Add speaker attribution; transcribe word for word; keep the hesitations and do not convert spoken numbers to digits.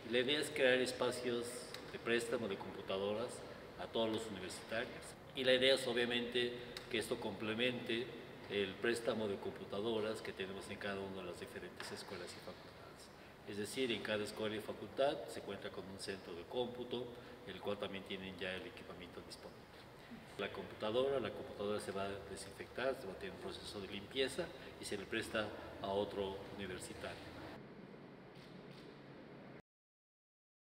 Speaker 1: La idea es crear espacios de préstamo de computadoras a todos los universitarios y la idea es obviamente que esto complemente el préstamo de computadoras que tenemos en cada una de las diferentes escuelas y facultades. Es decir, en cada escuela y facultad se cuenta con un centro de cómputo, el cual también tienen ya el equipamiento disponible. La computadora, la computadora se va a desinfectar, se va a tener un proceso de limpieza y se le presta a otro universitario.